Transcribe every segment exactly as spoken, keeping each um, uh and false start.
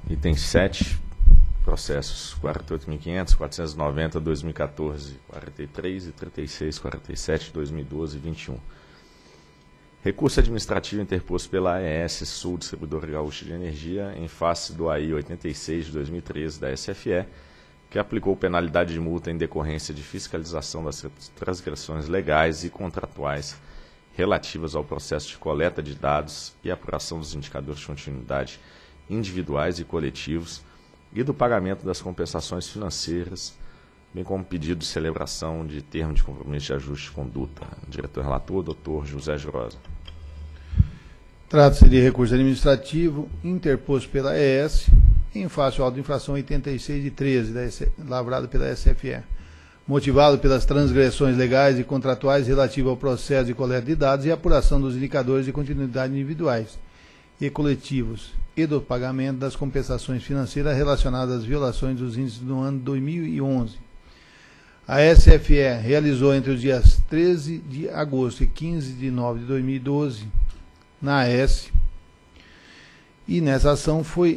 Item sete, processos quarenta e oito mil e quinhentos, quatrocentos e noventa, dois mil e quatorze, quarenta e três e trinta e seis, quarenta e sete, dois mil e doze e vinte e um. Recurso administrativo interposto pela A E S Sul, Distribuidora Gaúcha de Energia, em face do A I oitenta e seis de dois mil e treze da S F E, que aplicou penalidade de multa em decorrência de fiscalização das transgressões legais e contratuais relativas ao processo de coleta de dados e apuração dos indicadores de continuidade individuais e coletivos e do pagamento das compensações financeiras, bem como pedido de celebração de termo de compromisso de ajuste de conduta. Diretor-relator, doutor José Jurosa. Trata-se de recurso administrativo interposto pela A E S em face ao auto de infração oitenta e seis de treze, da S, lavrado pela S F E, motivado pelas transgressões legais e contratuais relativas ao processo de coleta de dados e apuração dos indicadores de continuidade individuais e coletivos e do pagamento das compensações financeiras relacionadas às violações dos índices do ano dois mil e onze. A S F E realizou entre os dias treze de agosto e quinze de nove de dois mil e doze na A E S, e nessa ação foi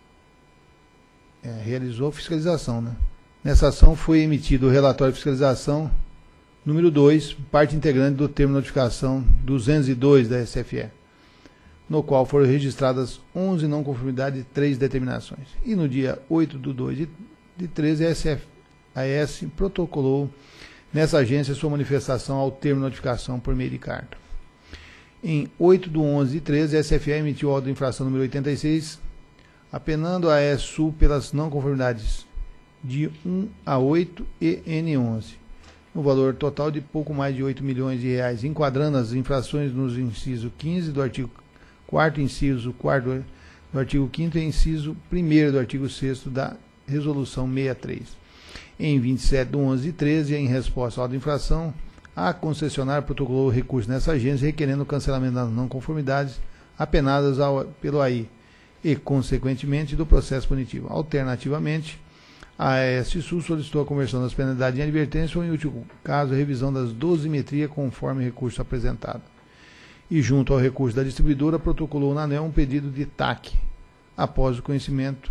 é, realizou fiscalização, né? Nessa ação foi emitido o relatório de fiscalização número dois, parte integrante do termo de notificação duzentos e dois da S F E, no qual foram registradas onze não conformidades e três determinações. E no dia oito de dois de treze, a S F, a E S protocolou nessa agência sua manifestação ao termo de notificação por meio de carta. Em oito de onze de treze, a S F E emitiu o auto de infração número oitenta e seis, apenando a A E S Sul pelas não conformidades de um a oito e N onze, no valor total de pouco mais de oito milhões de reais, enquadrando as infrações nos inciso quinze do artigo quarto, inciso quarto do artigo quinto e inciso primeiro do artigo sexto da Resolução sessenta e três. Em vinte e sete de onze de treze, em resposta à auto de infração, a concessionária protocolou recurso nessa agência requerendo o cancelamento das não conformidades apenadas ao, pelo A I e, consequentemente, do processo punitivo. Alternativamente, a A E S Sul solicitou a conversão das penalidades em advertência ou, em último caso, a revisão das dosimetrias conforme recurso apresentado. E, junto ao recurso da distribuidora, protocolou na ANEEL um pedido de T A C. Após o conhecimento,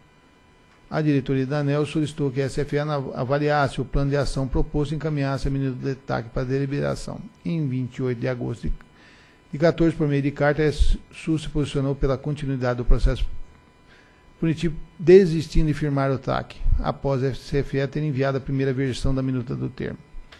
a diretoria da ANEEL solicitou que a S F E avaliasse o plano de ação proposto e encaminhasse a minuta de T A C para deliberação. Em vinte e oito de agosto de quatorze, por meio de carta, a A E S Sul se posicionou pela continuidade do processo punitivo, desistindo de firmar o T A C, após a S F E ter enviado a primeira versão da minuta do termo.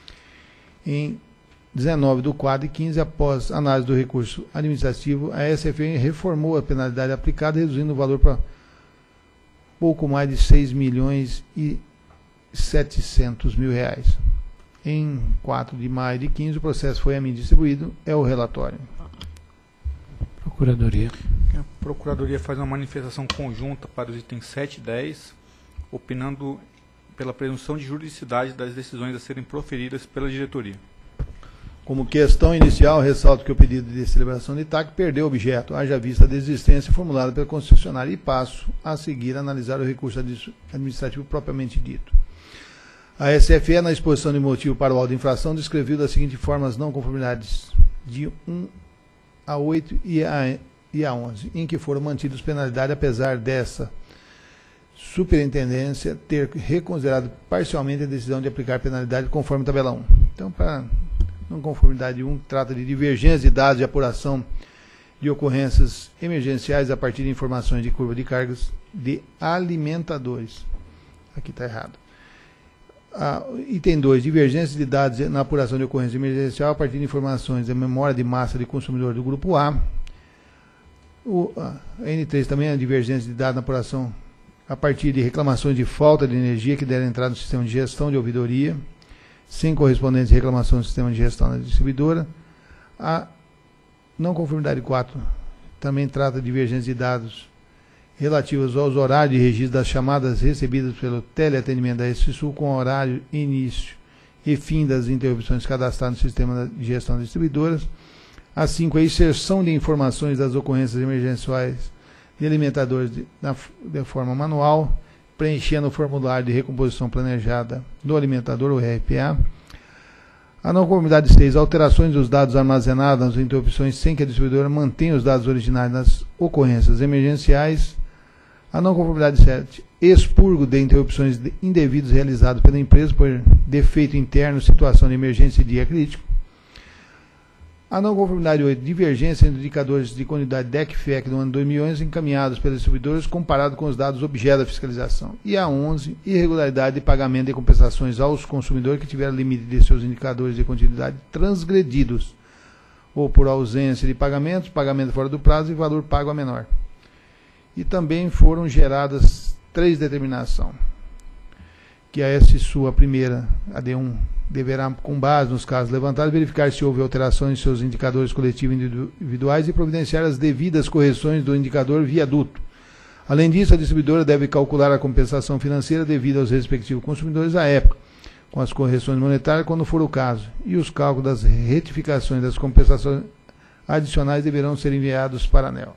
Em dezenove do quatro de quinze, após análise do recurso administrativo, a S F E reformou a penalidade aplicada, reduzindo o valor para pouco mais de seis milhões e setecentos mil reais. Em quatro de maio de quinze, o processo foi a mim distribuído. É o relatório. Procuradoria. A Procuradoria faz uma manifestação conjunta para os itens sete e dez, opinando pela presunção de juridicidade das decisões a serem proferidas pela diretoria. Como questão inicial, ressalto que o pedido de celebração de T A C perdeu objeto, haja vista a desistência formulada pela concessionária, e passo a seguir a analisar o recurso administrativo propriamente dito. A S F E, na exposição de motivo para o auto de infração, descreveu da seguinte forma as não conformidades de um a oito e a, e a onze, em que foram mantidas penalidades, apesar dessa superintendência ter reconsiderado parcialmente a decisão de aplicar penalidade conforme tabela um. Então, para não conformidade um, trata de divergência de dados de apuração de ocorrências emergenciais a partir de informações de curva de cargas de alimentadores. Aqui está errado. Ah, item dois, divergência de dados na apuração de ocorrência emergencial a partir de informações da memória de massa de consumidor do grupo A. O a N três também é a divergência de dados na apuração a partir de reclamações de falta de energia que deram entrada no sistema de gestão de ouvidoria, sem correspondentes reclamações no sistema de gestão da distribuidora. A não conformidade quatro também trata de divergência de dados relativos aos horários de registro das chamadas recebidas pelo teleatendimento da A E S Sul com horário, início e fim das interrupções cadastradas no sistema de gestão das distribuidoras. A cinco, a inserção de informações das ocorrências emergenciais de alimentadores de, na, de forma manual, preenchendo o formulário de recomposição planejada do alimentador, o R P A. A não conformidade seis, alterações dos dados armazenados nas interrupções sem que a distribuidora mantenha os dados originais nas ocorrências emergenciais. A não conformidade sete, expurgo de interrupções indevidas realizadas pela empresa por defeito interno, situação de emergência e dia crítico. A não conformidade oito, divergência entre indicadores de continuidade D E C F E C do ano dois mil e onze encaminhados pelos distribuidores comparado com os dados objeto da fiscalização. E a onze, irregularidade de pagamento de compensações aos consumidores que tiveram limite de seus indicadores de continuidade transgredidos, ou por ausência de pagamentos, pagamento fora do prazo e valor pago a menor. E também foram geradas três determinações, que a S S U, a primeira, a D um, deverá, com base nos casos levantados, verificar se houve alterações em seus indicadores coletivos individuais e providenciar as devidas correções do indicador viaduto. Além disso, a distribuidora deve calcular a compensação financeira devida aos respectivos consumidores à época, com as correções monetárias quando for o caso, e os cálculos das retificações das compensações adicionais deverão ser enviados para a ANEEL.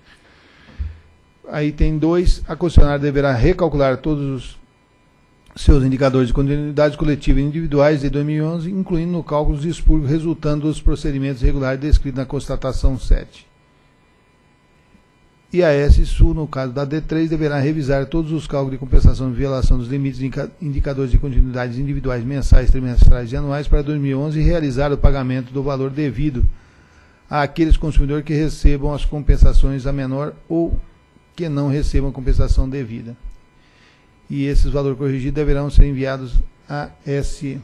Aí tem dois, a concessionária deverá recalcular todos os seus indicadores de continuidade coletiva e individuais de dois mil e onze, incluindo no cálculo de expurgo resultando dos procedimentos regulares descritos na constatação sete. E a S S U, no caso da D três, deverá revisar todos os cálculos de compensação de violação dos limites de indicadores de continuidades individuais mensais, trimestrais e anuais para dois mil e onze e realizar o pagamento do valor devido àqueles consumidores que recebam as compensações a menor ou que não recebam a compensação devida. E esses valores corrigidos deverão ser enviados à S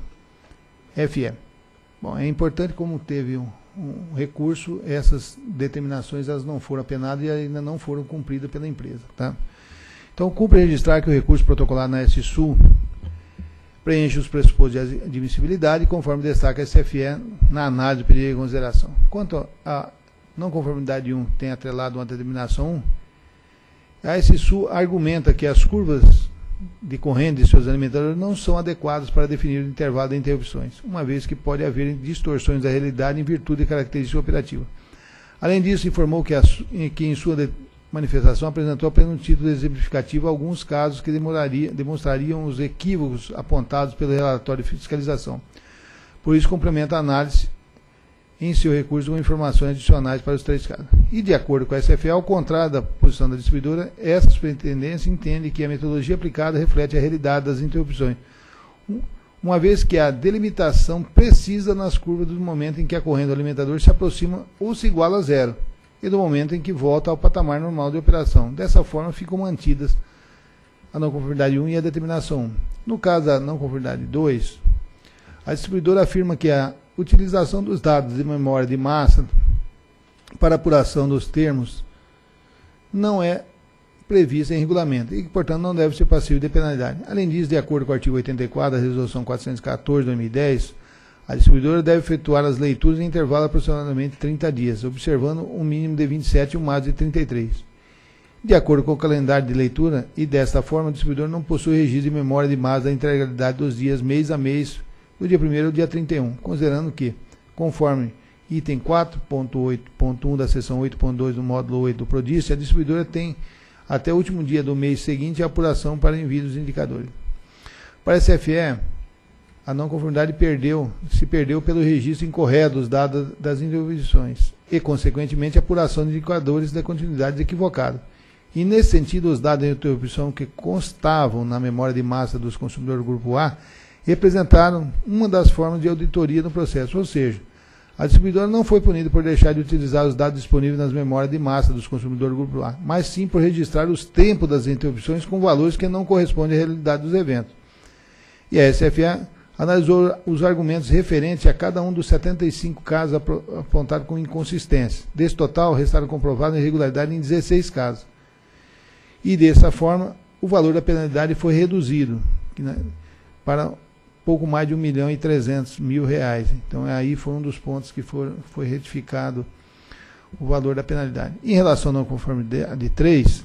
F E. Bom, é importante, como teve um, um recurso, essas determinações elas não foram apenadas e ainda não foram cumpridas pela empresa. Tá? Então, cumpre registrar que o recurso protocolado na S S U preenche os pressupostos de admissibilidade, conforme destaca a S F E na análise do pedido de consideração. Quanto à não conformidade um tem atrelado uma determinação um, a S S U argumenta que as curvas de corrente de seus alimentadores não são adequadas para definir o intervalo de interrupções, uma vez que pode haver distorções da realidade em virtude de característica operativa. Além disso, informou que, a, que em sua de, manifestação apresentou apenas um título exemplificativo alguns casos que demonstrariam os equívocos apontados pelo relatório de fiscalização. Por isso, complementa a análise em seu recurso com informações adicionais para os três casos. E, de acordo com a S F E, ao contrário da posição da distribuidora, essa superintendência entende que a metodologia aplicada reflete a realidade das interrupções, uma vez que a delimitação precisa nas curvas do momento em que a corrente do alimentador se aproxima ou se iguala a zero, e do momento em que volta ao patamar normal de operação. Dessa forma, ficam mantidas a não conformidade um e a determinação um. No caso da não conformidade dois, a distribuidora afirma que a utilização dos dados de memória de massa para apuração dos termos não é prevista em regulamento e que, portanto, não deve ser passível de penalidade. Além disso, de acordo com o artigo oitenta e quatro da Resolução quatrocentos e quatorze de dois mil e dez, a distribuidora deve efetuar as leituras em intervalo de aproximadamente trinta dias, observando um mínimo de vinte e sete e um máximo de trinta e três. De acordo com o calendário de leitura, e desta forma, o distribuidor não possui registro de memória de massa da integralidade dos dias mês a mês, do dia primeiro ao dia trinta e um, considerando que, conforme item quatro ponto oito ponto um da seção oito ponto dois do módulo oito do Prodício, a distribuidora tem até o último dia do mês seguinte a apuração para envio dos indicadores. Para a S F E, a não conformidade perdeu, se perdeu pelo registro incorreto dos dados das interrupções e, consequentemente, a apuração de indicadores de continuidade equivocada. E, nesse sentido, os dados de interrupção que constavam na memória de massa dos consumidores do Grupo A representaram uma das formas de auditoria no processo, ou seja, a distribuidora não foi punida por deixar de utilizar os dados disponíveis nas memórias de massa dos consumidores do Grupo A, mas sim por registrar os tempos das interrupções com valores que não correspondem à realidade dos eventos. E a S F E analisou os argumentos referentes a cada um dos setenta e cinco casos apontados com inconsistência. Desse total, restaram comprovadas irregularidades em dezesseis casos. E, dessa forma, o valor da penalidade foi reduzido para pouco mais de um milhão e trezentos mil reais. Então, aí foi um dos pontos que for, foi retificado o valor da penalidade. Em relação à não conformidade três,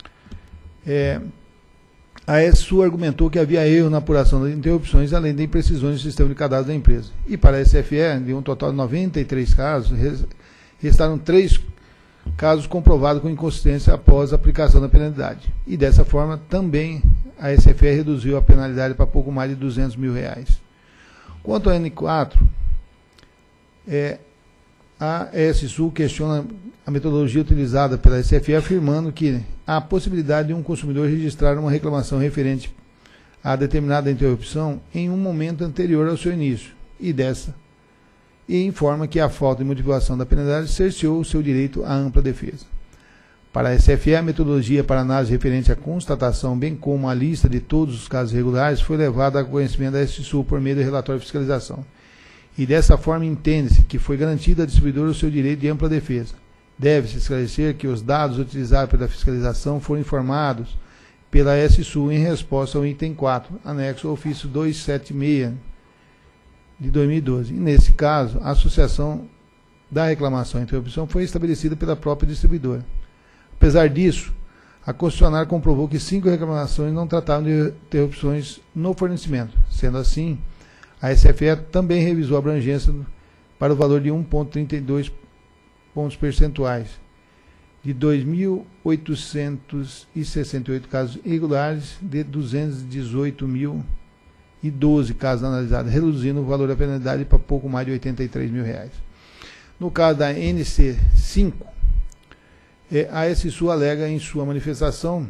é, a S S U argumentou que havia erro na apuração das interrupções, além de imprecisões no sistema de cadastro da empresa. E para a S F E, de um total de noventa e três casos, restaram três casos comprovados com inconsistência após a aplicação da penalidade. E dessa forma, também a S F E reduziu a penalidade para pouco mais de duzentos mil reais. Quanto ao N quatro, é, a ESSul questiona a metodologia utilizada pela S F E, afirmando que há a possibilidade de um consumidor registrar uma reclamação referente a determinada interrupção em um momento anterior ao seu início, e dessa, e informa que a falta de motivação da penalidade cerceou o seu direito à ampla defesa. Para a S F E, a metodologia para análise referente à constatação, bem como a lista de todos os casos irregulares, foi levada a conhecimento da ESSul por meio do relatório de fiscalização. E dessa forma entende-se que foi garantido ao distribuidor o seu direito de ampla defesa. Deve-se esclarecer que os dados utilizados pela fiscalização foram informados pela ESSul em resposta ao item quatro, anexo ao ofício duzentos e setenta e seis de dois mil e doze. E, nesse caso, a associação da reclamação e interrupção foi estabelecida pela própria distribuidora. Apesar disso, a concessionária comprovou que cinco reclamações não tratavam de interrupções no fornecimento. Sendo assim, a S F E também revisou a abrangência para o valor de um vírgula trinta e dois pontos percentuais, de dois mil oitocentos e sessenta e oito casos irregulares, de duzentos e dezoito mil e doze casos analisados, reduzindo o valor da penalidade para pouco mais de oitenta e três mil reais. No caso da N C cinco, é, a ESSul alega em sua manifestação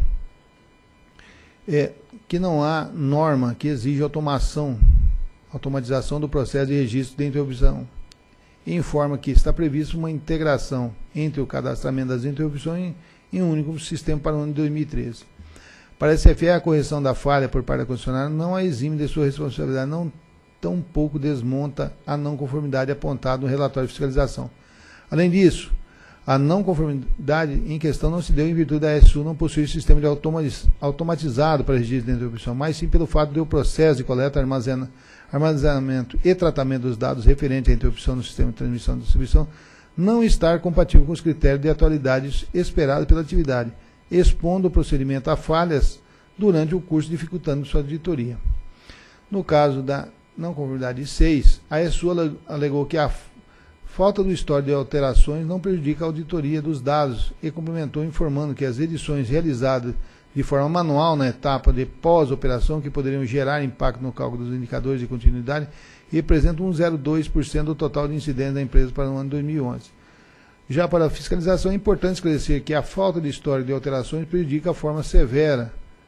é, que não há norma que exija automação, automatização do processo de registro de interrupção. E informa que está prevista uma integração entre o cadastramento das interrupções em um único sistema para o ano de dois mil e treze. Para a S F E, a correção da falha por parte da concessionária não a exime de sua responsabilidade, não tampouco desmonta a não conformidade apontada no relatório de fiscalização. Além disso, a não conformidade em questão não se deu em virtude da ESSul não possuir sistema de automatizado para registro de interrupção, mas sim pelo fato de o processo de coleta, armazena, armazenamento e tratamento dos dados referentes à interrupção no sistema de transmissão e distribuição não estar compatível com os critérios de atualidade esperados pela atividade, expondo o procedimento a falhas durante o curso, dificultando sua auditoria. No caso da não conformidade seis, a ESSul alegou que a falta do histórico de alterações não prejudica a auditoria dos dados e complementou informando que as edições realizadas de forma manual na etapa de pós-operação, que poderiam gerar impacto no cálculo dos indicadores de continuidade, representam um vírgula zero dois por cento do total de incidentes da empresa para o ano dois mil e onze. Já para a fiscalização, é importante esclarecer que a falta de histórico de alterações prejudica a forma severa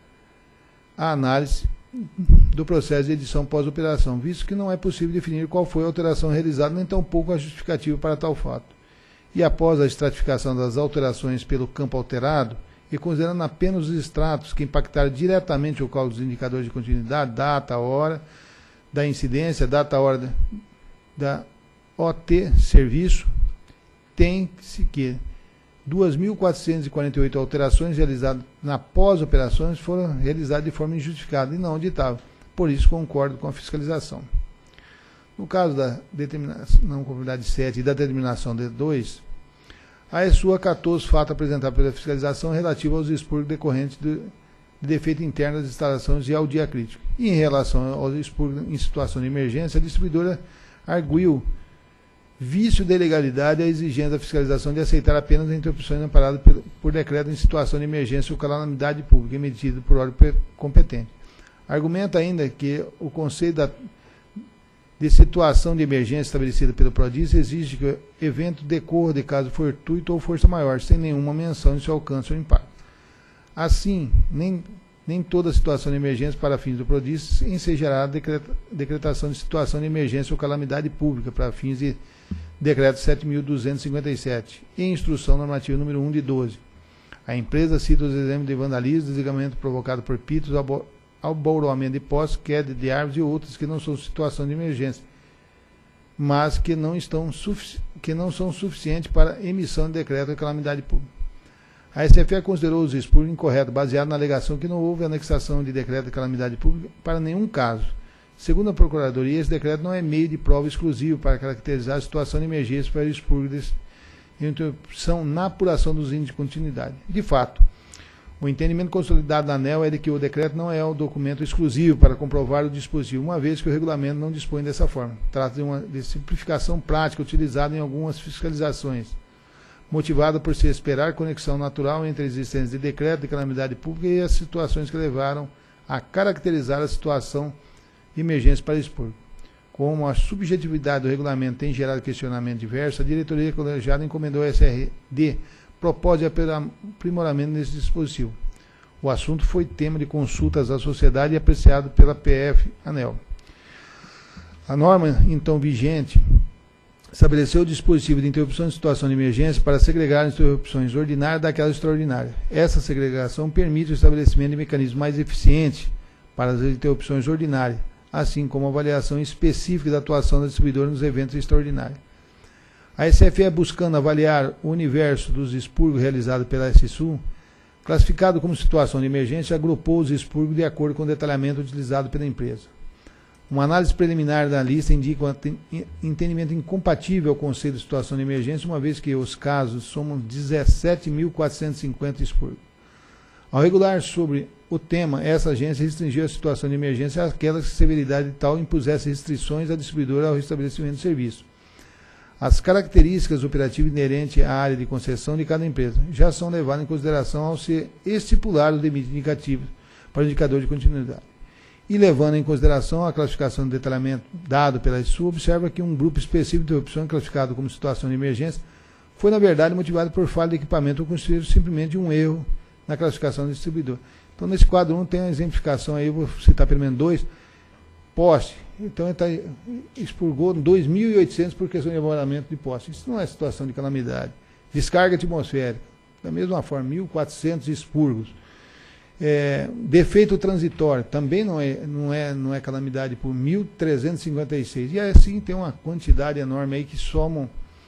a análise do processo de edição pós-operação, visto que não é possível definir qual foi a alteração realizada, nem tampouco a justificativa para tal fato. E após a estratificação das alterações pelo campo alterado, e considerando apenas os extratos que impactaram diretamente o cálculo dos indicadores de continuidade, data, hora da incidência, data, hora da, da O T serviço, tem-se que duas mil quatrocentas e quarenta e oito alterações realizadas na pós-operações foram realizadas de forma injustificada e não auditável. Por isso, concordo com a fiscalização. No caso da determinação, não conformidade sete e da determinação D dois, a ESSul acatou os fatos apresentados pela fiscalização relativos aos expurgos decorrentes de, de defeito interno das instalações e ao dia crítico. E em relação aos expurgos em situação de emergência, a distribuidora arguiu vício de ilegalidade a exigência da fiscalização de aceitar apenas as interrupções amparadas por, por decreto em situação de emergência ou calamidade pública emitido por ordem competente. Argumenta ainda que o conceito da, de situação de emergência estabelecida pelo PRODIS exige que o evento decorra de caso fortuito ou força maior, sem nenhuma menção de seu alcance ou impacto. Assim, nem, nem toda situação de emergência para fins do PRODIS ensejará a decreta, decretação de situação de emergência ou calamidade pública para fins de decreto sete mil duzentos e cinquenta e sete e instrução normativa número um de doze. A empresa cita os exemplos de vandalismo, desligamento provocado por pitos, abauroamento de postes, queda de árvores e outras que não são situação de emergência, mas que não, estão que não são suficientes para emissão de decreto de calamidade pública. A S F E considerou os expurgos incorretos, baseado na alegação que não houve anexação de decreto de calamidade pública para nenhum caso. Segundo a Procuradoria, esse decreto não é meio de prova exclusivo para caracterizar a situação de emergência para o expurgo de interrupção na apuração dos índices de continuidade. De fato, o entendimento consolidado da ANEEL é de que o decreto não é um documento exclusivo para comprovar o dispositivo, uma vez que o regulamento não dispõe dessa forma. Trata de uma de simplificação prática utilizada em algumas fiscalizações, motivada por se esperar conexão natural entre a existência de decreto de calamidade pública e as situações que levaram a caracterizar a situação de emergência para expurgo. como a subjetividade do regulamento tem gerado questionamento diverso, a diretoria colegiada encomendou ao S R D propósito de aprimoramento nesse dispositivo. O assunto foi tema de consultas à sociedade e apreciado pela P F ANEEL. A norma, então, vigente, estabeleceu o dispositivo de interrupção de situação de emergência para segregar as interrupções ordinárias daquelas extraordinárias. Essa segregação permite o estabelecimento de mecanismos mais eficientes para as interrupções ordinárias, assim como a avaliação específica da atuação da distribuidora nos eventos extraordinários. A S F E, buscando avaliar o universo dos expurgos realizados pela S S U, classificado como situação de emergência, agrupou os expurgos de acordo com o detalhamento utilizado pela empresa. Uma análise preliminar da lista indica um entendimento incompatível ao conceito de situação de emergência, uma vez que os casos somam dezessete mil quatrocentos e cinquenta expurgos. Ao regular sobre o tema, essa agência restringiu a situação de emergência àquelas que a severidade tal impusesse restrições à distribuidora ao restabelecimento do serviço. As características operativas inerentes à área de concessão de cada empresa já são levadas em consideração ao se estipular o limite indicativo para o indicador de continuidade. E levando em consideração a classificação de detalhamento dado pela S U, observa que um grupo específico de interrupção classificado como situação de emergência foi, na verdade, motivado por falha de equipamento ou considerado simplesmente um erro na classificação do distribuidor. Então, nesse quadro um tem a exemplificação aí, eu vou citar pelo menos dois, poste. Então, ele tá, expurgou dois mil e oitocentos por questão de armazenamento de poste. Isso não é situação de calamidade. Descarga atmosférica, da mesma forma, mil e quatrocentos expurgos. É, defeito transitório, também não é, não é, não é calamidade, por mil trezentos e cinquenta e seis. E assim tem uma quantidade enorme aí que somam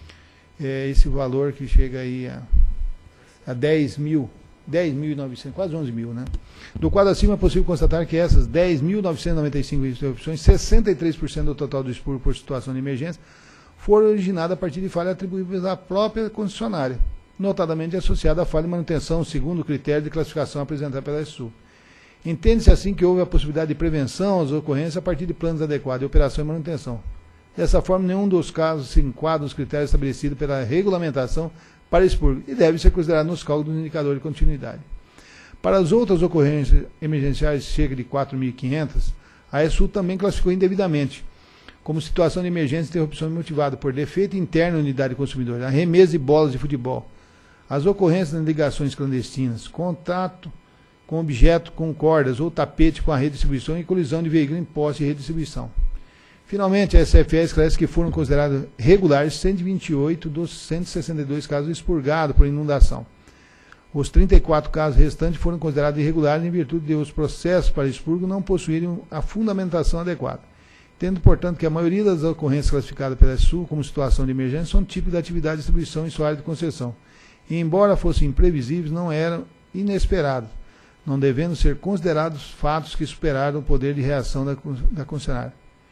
é, esse valor que chega aí a, a dez mil, dez mil e novecentos, quase onze mil, né? Do quadro acima é possível constatar que essas dez mil novecentos e noventa e cinco interrupções, sessenta e três por cento do total do expurgo por situação de emergência, foram originadas a partir de falhas atribuíveis à própria concessionária, notadamente associada à falha de manutenção, segundo o critério de classificação apresentado pela S U. Entende-se assim que houve a possibilidade de prevenção às ocorrências a partir de planos adequados de operação e manutenção. Dessa forma, nenhum dos casos se enquadra nos critérios estabelecidos pela regulamentação para expurgo e deve ser considerado nos cálculos do indicador de continuidade. Para as outras ocorrências emergenciais, cerca de quatro mil e quinhentas, a S U também classificou indevidamente como situação de emergência e interrupção motivada por defeito interno na unidade de consumidor, arremesso de bolas de futebol, as ocorrências de ligações clandestinas, contato com objeto com cordas ou tapete com a rede de distribuição e colisão de veículo em poste e rede de distribuição. Finalmente, a S F E esclarece que foram considerados regulares cento e vinte e oito dos cento e sessenta e dois casos expurgados por inundação. Os trinta e quatro casos restantes foram considerados irregulares em virtude de os processos para expurgo não possuírem a fundamentação adequada. Tendo, portanto, que a maioria das ocorrências classificadas pela S U como situação de emergência são típicos da atividade de distribuição em sua área de concessão. E, embora fossem imprevisíveis, não eram inesperados, não devendo ser considerados fatos que superaram o poder de reação da, da concessionária.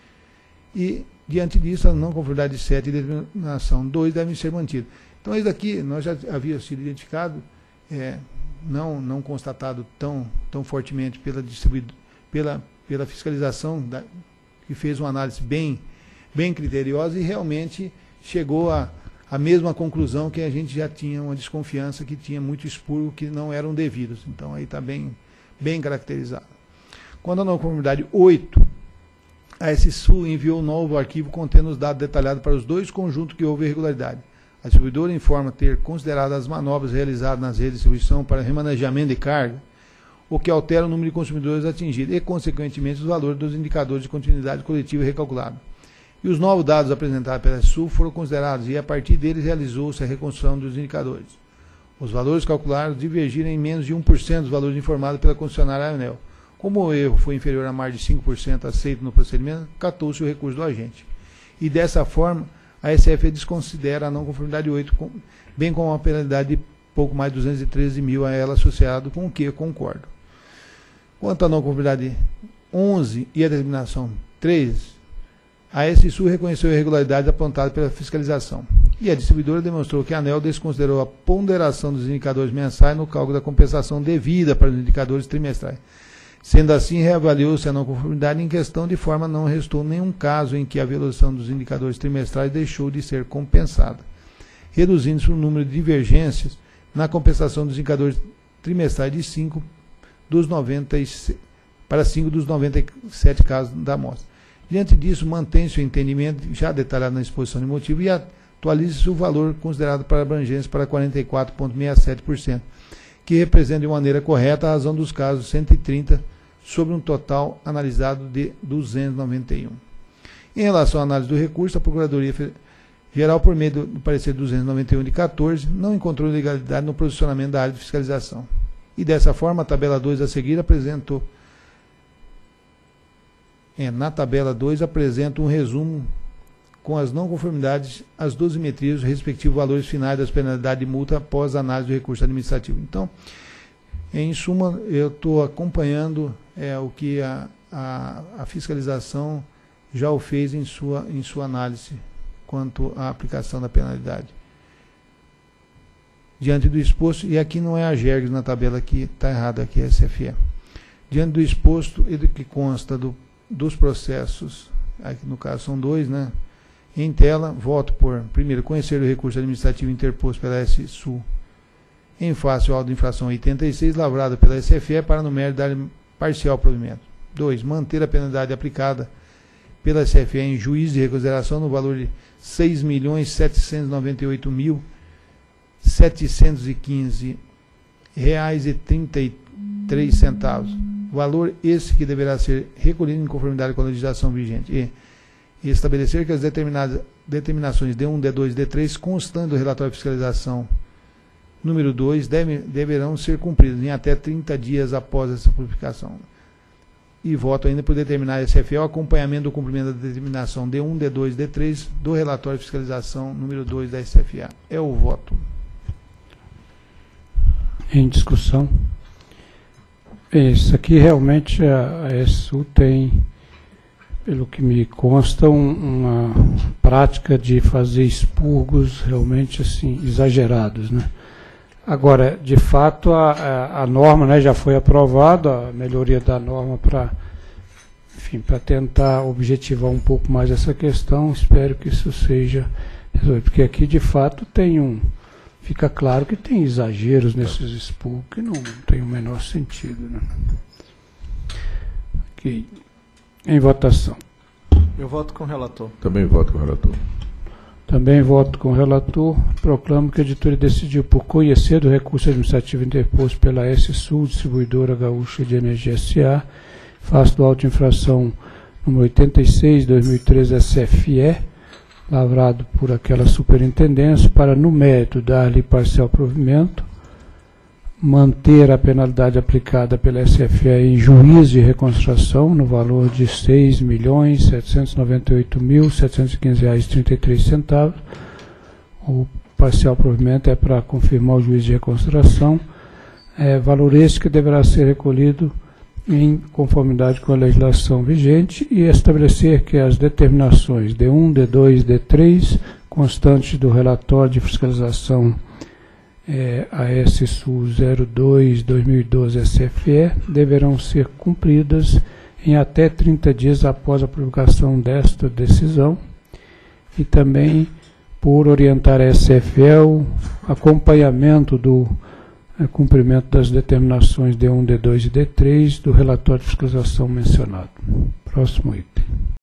E, diante disso, a não conformidade sete e determinação dois devem ser mantidas. Então, isso daqui nós já havia sido identificado, é, não, não constatado tão, tão fortemente pela, pela, pela fiscalização, da, que fez uma análise bem, bem criteriosa e realmente chegou a a mesma conclusão que a gente já tinha uma desconfiança que tinha muito expurgo que não eram devidos. Então aí está bem, bem caracterizado. Quando a não conformidade oito, a S S U enviou um novo arquivo contendo os dados detalhados para os dois conjuntos que houve irregularidade. A distribuidora informa ter considerado as manobras realizadas nas redes de distribuição para remanejamento de carga, o que altera o número de consumidores atingidos e, consequentemente, os valores dos indicadores de continuidade coletiva recalculados. E os novos dados apresentados pela S U foram considerados e, a partir deles, realizou-se a reconstrução dos indicadores. Os valores calculados divergiram em menos de um por cento dos valores informados pela concessionária ANEEL. Como o erro foi inferior a mais de cinco por cento aceito no procedimento, catou-se o recurso do agente. E, dessa forma, a S F E desconsidera a não conformidade oito, bem como a penalidade de pouco mais de duzentos e treze mil a ela associado, com o que eu concordo. Quanto à não conformidade onze e a determinação três, a S S U reconheceu irregularidades apontadas pela fiscalização. E a distribuidora demonstrou que a ANEEL desconsiderou a ponderação dos indicadores mensais no cálculo da compensação devida para os indicadores trimestrais. Sendo assim, reavaliou-se a não conformidade em questão, de forma não restou nenhum caso em que a violação dos indicadores trimestrais deixou de ser compensada, reduzindo-se o número de divergências na compensação dos indicadores trimestrais de cinco dos noventa e sete, para cinco dos noventa e sete casos da amostra. Diante disso, mantém-se o entendimento já detalhado na exposição de motivo e atualiza-se o valor considerado para abrangência para quarenta e quatro vírgula sessenta e sete por cento, que representa de maneira correta a razão dos casos cento e trinta sobre um total analisado de duzentos e noventa e um. Em relação à análise do recurso, a Procuradoria-Geral, por meio do parecer duzentos e noventa e um de quatorze, não encontrou ilegalidade no posicionamento da área de fiscalização. E dessa forma, a tabela dois a seguir apresentou É, na tabela dois apresenta um resumo com as não conformidades, as dosimetrias, os respectivos valores finais das penalidades de multa após a análise do recurso administrativo. Então, em suma, eu estou acompanhando é, o que a, a, a fiscalização já o fez em sua, em sua análise quanto à aplicação da penalidade. Diante do exposto, e aqui não é a Gergs na tabela, aqui está errado, aqui é a S F E. Diante do exposto e do que consta do dos processos, aqui no caso são dois, né? Em tela, voto por, primeiro, conhecer o recurso administrativo interposto pela S-Sul em face ao auto de infração oitenta e seis, lavrado pela S F E para no mérito dar parcial provimento. dois. Manter a penalidade aplicada pela S F E em juízo de reconsideração no valor de seis milhões setecentos e noventa e oito mil setecentos e quinze reais e trinta e três centavos. Valor esse que deverá ser recolhido em conformidade com a legislação vigente. E, e estabelecer que as determinadas determinações D um, D dois e D três constantes do relatório de fiscalização número dois deve, deverão ser cumpridas em até trinta dias após essa publicação. E voto ainda por determinar a S F E o acompanhamento do cumprimento da determinação D um, D dois e D três do relatório de fiscalização número dois da S F A. É o voto. Em discussão. Isso aqui realmente a, a S S U tem, pelo que me consta, um, uma prática de fazer expurgos realmente assim exagerados, né? Agora, de fato, a, a, a norma, né, já foi aprovada, a melhoria da norma para, enfim, para tentar objetivar um pouco mais essa questão. Espero que isso seja resolvido, porque aqui de fato tem um Fica claro que tem exageros nesses expurgos que não tem o menor sentido, né? Ok. Em votação. Eu voto com o relator. Também voto com o relator. Também voto com o relator. Proclamo que a editoria decidiu por conhecer do recurso administrativo interposto pela S-Sul, Distribuidora Gaúcha de Energia S A, face do auto de infração número oitenta e seis, dois mil e treze S F E, lavrado por aquela superintendência, para, no mérito, dar-lhe parcial provimento, manter a penalidade aplicada pela S F E em juízo de reconstrução no valor de seis milhões setecentos e noventa e oito mil setecentos e quinze reais e trinta e três centavos. O parcial provimento é para confirmar o juízo de reconstrução, é, valor esse que deverá ser recolhido em conformidade com a legislação vigente, e estabelecer que as determinações D um, D dois e D três, constantes do relatório de fiscalização é, A S-Sul zero dois barra dois mil e doze S F E, deverão ser cumpridas em até trinta dias após a publicação desta decisão, e também por orientar a S F E o acompanhamento do É, cumprimento das determinações D um, D dois e D três do relatório de fiscalização mencionado. Próximo item.